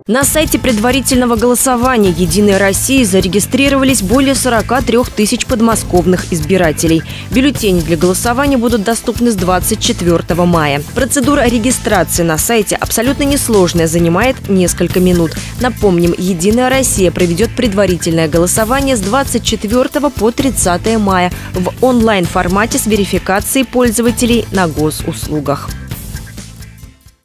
На сайте предварительного голосования «Единой России» зарегистрировались более 43 тысяч подмосковных избирателей. Бюллетени для голосования будут доступны с 24 мая. Процедура регистрации на сайте абсолютно несложная, занимает несколько минут. Напомним, «Единая Россия» проведет предварительное голосование с 24 по 30 мая в онлайн-формате с верификацией пользователей на госуслугах.